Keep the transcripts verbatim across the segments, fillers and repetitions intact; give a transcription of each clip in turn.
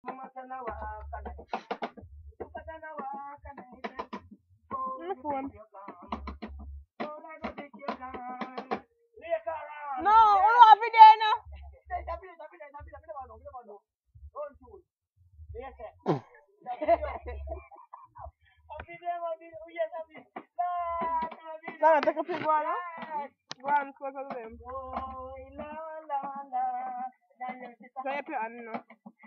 My phone. No, we're over there now. No, take a big one, huh? Go on, close to them. So you put on now.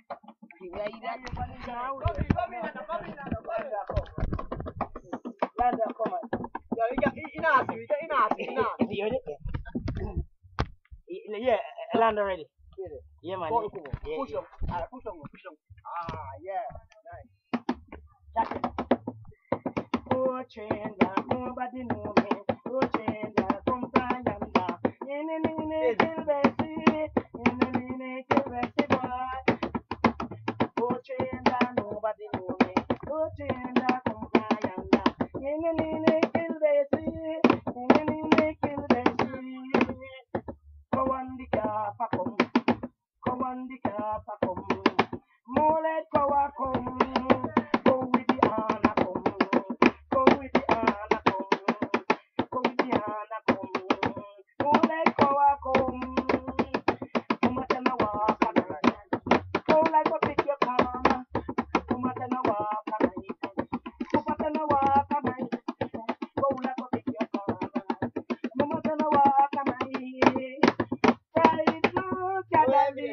Yeah, land already. Yeah, man. Push Yeah, push yeah. on. Ah, push on, push on. Ah, yeah. Nice. That's it. Oh, chenga, nobody know me. Oh, chenga, kumpayanda. Nene, nene, kilbesi. Nene, nene, kilbesi, boy. Oh, chenga, nobody know me. Oh, chenga, kumpayanda. Nene, nene, kilbesi. Nene, nene, kilbesi. Go on the car, come. Go on the car, come. Mole, go a come. Go with the Anna, come. Go with the Anna, come. Go with the Anna, come. Mole, go a come. Come at and walk and go like a pick your corner. Come at and walk and come at and walk and go like a pick your corner. Come at and walk and right now, Cadali.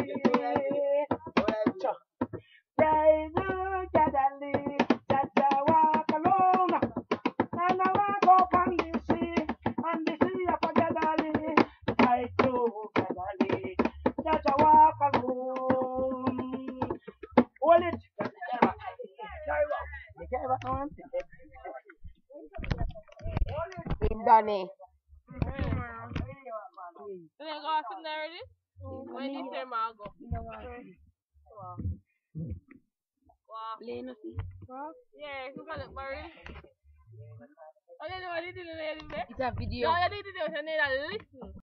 Right now, Cadali. Jaja walk alone. And I walk up on the sea. And the sea of Cadali. I do Cadali. Jaja walk alone. Hold it. You care about no one? Danny. So you go from there already? When you say Margo? Wow. Wow. Yeah, you can look Barry. Oh, you know what you did in there? It's a video. No, you did it, you need to listen.